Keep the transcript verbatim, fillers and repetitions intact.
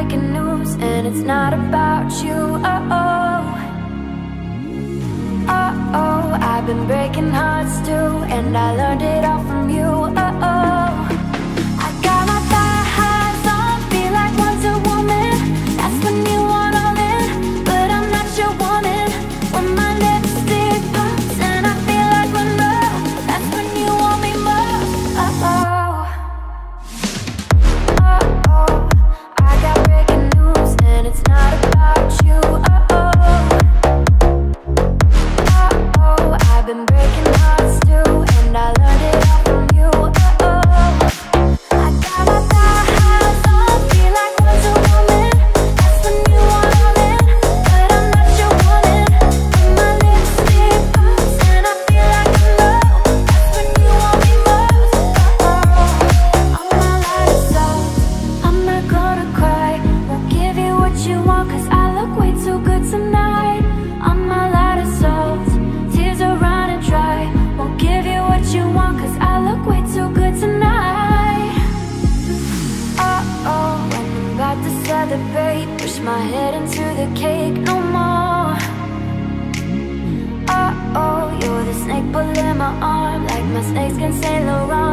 breaking news, and it's not about you. Oh oh, oh oh. I've been breaking hearts too, and I learned it all from you. Oh oh. I got my thigh highs on, feel like Wonder Woman. That's when you want all in, but I'm not your woman. When my lipstick pops and I feel like we're low, that's when you want me more. Oh oh. Oh oh. I got breaking news, and it's not about you. Oh oh. Oh oh. I've been breaking hearts too, and I learned it all from you. Oh oh. I got my thigh highs on, feel like Wonder Woman. That's when you want all in, but I'm not your woman. When my lipstick pops and I feel like I'm low, that's when you want me most. Oh oh. I'm not like salt, I'm not gonna cry. Won't give you what you want, cause I look way too good tonight. I'm not light of salt, tears are running dry. Won't give you what you want, cause I look way too good tonight. Oh oh, when I'm about to celebrate, push my head into the cake no more. Oh oh, you're the snake pulling my arm, like my snakes can sail around.